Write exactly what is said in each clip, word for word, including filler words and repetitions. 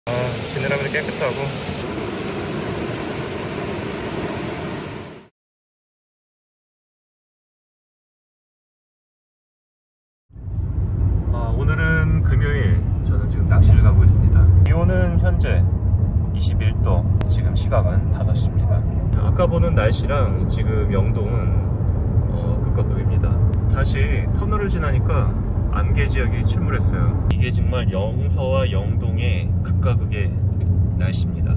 아, 지느러미도 깨끗하고. 아, 오늘은 금요일. 저는 지금 낚시를 가고 있습니다. 기온은 현재 이십일 도, 지금 시각은 다섯 시입니다 아까 보는 날씨랑 지금 영동은 어, 극과 극입니다. 다시 터널을 지나니까 안개 지역이 출몰했어요. 이게 정말 영서와 영동의 극과 극의 날씨입니다.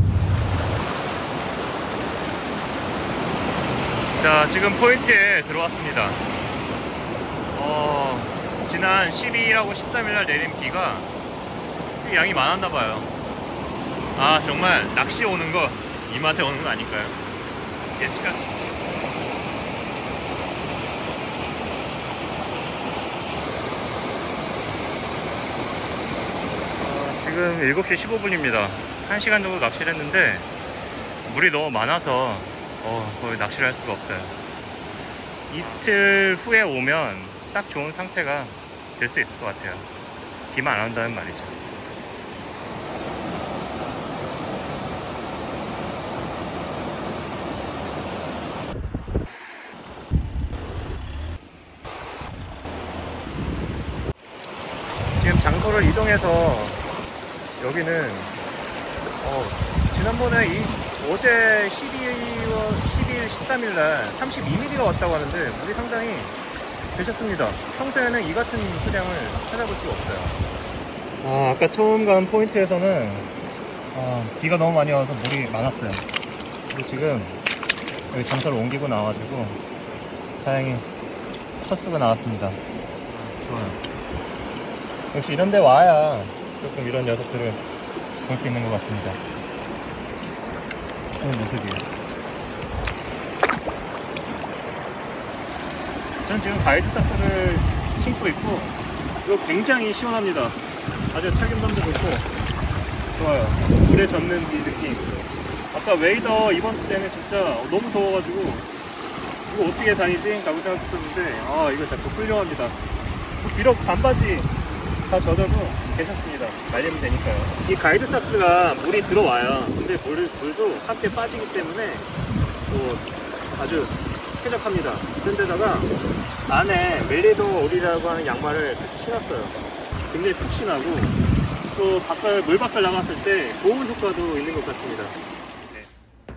자, 지금 포인트에 들어왔습니다. 어, 지난 십이일하고 십삼일날 내린 비가 양이 많았나봐요. 아, 정말 낚시 오는 거 이 맛에 오는 거 아닐까요? 예측할 수 없어요. 지금 일곱 시 십오 분입니다 한 시간 정도 낚시를 했는데 물이 너무 많아서 어, 거의 낚시를 할 수가 없어요. 이틀 후에 오면 딱 좋은 상태가 될 수 있을 것 같아요. 비만 안 온다는 말이죠. 지금 장소를 이동해서 여기는 어, 지난번에 이 어제 십이일, 십삼일날 삼십이 밀리미터가 왔다고 하는데 물이 상당히 괜찮습니다. 평소에는 이 같은 수량을 찾아볼 수가 없어요. 아, 아까 처음 간 포인트에서는 어, 비가 너무 많이 와서 물이 많았어요. 근데 지금 여기 장소를 옮기고 나와가지고 다행히 첫 수가 나왔습니다. 좋아요. 역시 이런 데 와야 조금 이런 녀석들을 볼 수 있는 것 같습니다. 그런 모습이에요. 전 지금 가이드 삭스를 신고 있고 이거 굉장히 시원합니다. 아주 착용감도 좋고 좋아요. 물에 젖는 이 느낌. 아까 웨이더 입었을 때는 진짜 너무 더워가지고 이거 어떻게 다니지? 라고 생각했었는데 아, 이거 자꾸 훌륭합니다. 비록 반바지 다 젖어도 괜찮습니다. 말리면 되니까요. 이 가이드 삭스가 물이 들어와요. 근데 물, 물도 함께 빠지기 때문에 뭐 아주 쾌적합니다. 그런데다가 안에 멜리도 올이라고 하는 양말을 신었어요. 굉장히 푹신하고 또 바깥, 물 밖을 나갔을 때 보온 효과도 있는 것 같습니다. 네.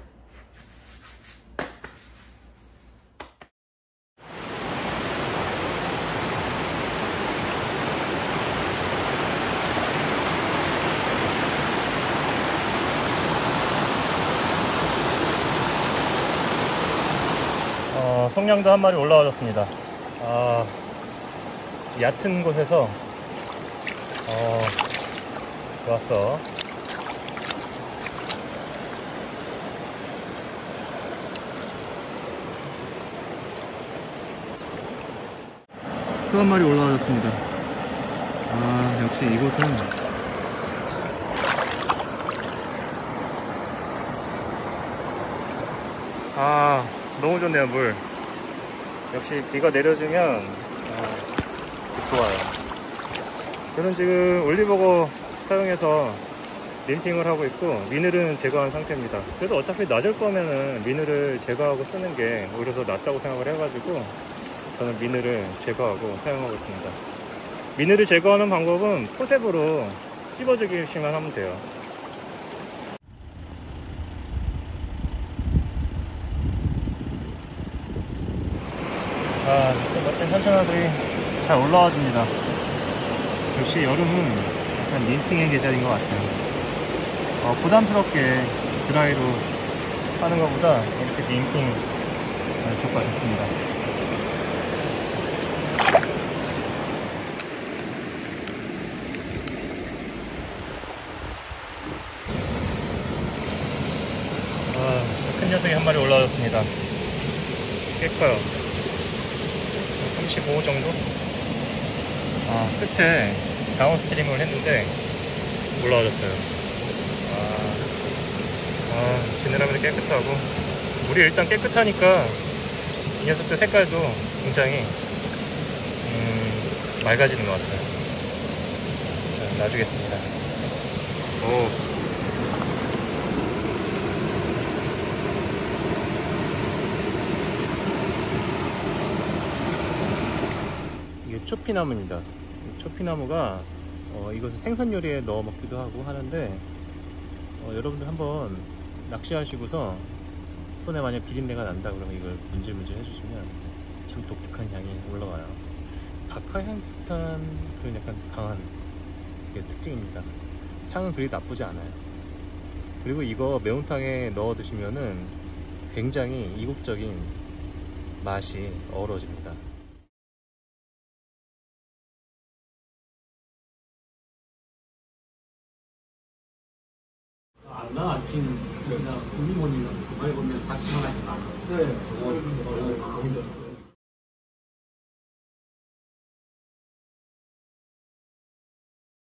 어, 송량도 한 마리 올라와줬습니다. 아, 얕은 곳에서 어, 좋았어. 또 한 마리 올라와줬습니다. 아, 역시 이곳은 아, 너무 좋네요. 물 역시 비가 내려주면 아, 좋아요. 저는 지금 올리버거 사용해서 림핑을 하고 있고 미늘은 제거한 상태입니다. 그래도 어차피 낮을 거면은 미늘을 제거하고 쓰는 게 오히려 더 낫다고 생각을 해가지고 저는 미늘을 제거하고 사용하고 있습니다. 미늘을 제거하는 방법은 포셉으로 찝어주기만 하면 돼요. 아, 또 멋진 현천어들이 잘 올라와 줍니다. 역시 여름은 약간 림핑의 계절인 것 같아요. 어, 부담스럽게 드라이로 하는 것보다 이렇게 림핑 효과가 좋습니다. 아, 큰 녀석이 한 마리 올라왔습니다. 꽤 커요. 삼십오 정도? 아, 끝에 다운 스트리밍을 했는데 올라와줬어요. 아, 아, 지느러미도 깨끗하고 물이 일단 깨끗하니까 이 녀석들 색깔도 굉장히 음, 맑아지는 것 같아요. 자, 놔주겠습니다. 오, 초피나무입니다. 초피나무가 어, 이것을 생선 요리에 넣어 먹기도 하고 하는데 어, 여러분들 한번 낚시하시고서 손에 만약 비린내가 난다 그러면 이걸 문질문질 해주시면 참 독특한 향이 올라와요. 박하향 비슷한 그런 약간 강한 게 특징입니다. 향은 그리 나쁘지 않아요. 그리고 이거 매운탕에 넣어 드시면은 굉장히 이국적인 맛이 어우러집니다. 나 지금 그냥 국민원이랑 주말 보면 같이 하나 네.